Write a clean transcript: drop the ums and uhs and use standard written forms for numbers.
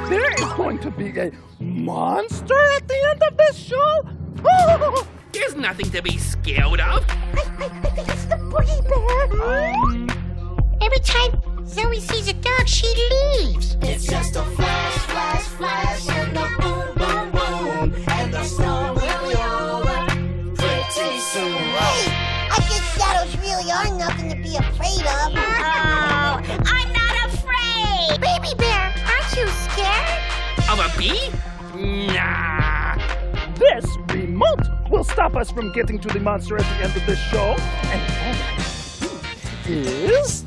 there is going to be a monster at the end of this show? Oh! There's nothing to be scared of. I think it's the Boogie Bear. Every time Zoe sees a dog, she leaves. It's just a flash, flash, flash, and a boom, boom, boom, and the storm will be over pretty soon. Hey, I guess shadows really are nothing to be afraid of. Oh, I'm not afraid. Baby Bear, aren't you scared? Of a bee? Nah. This remote will stop us from getting to the monster at the end of this show. And is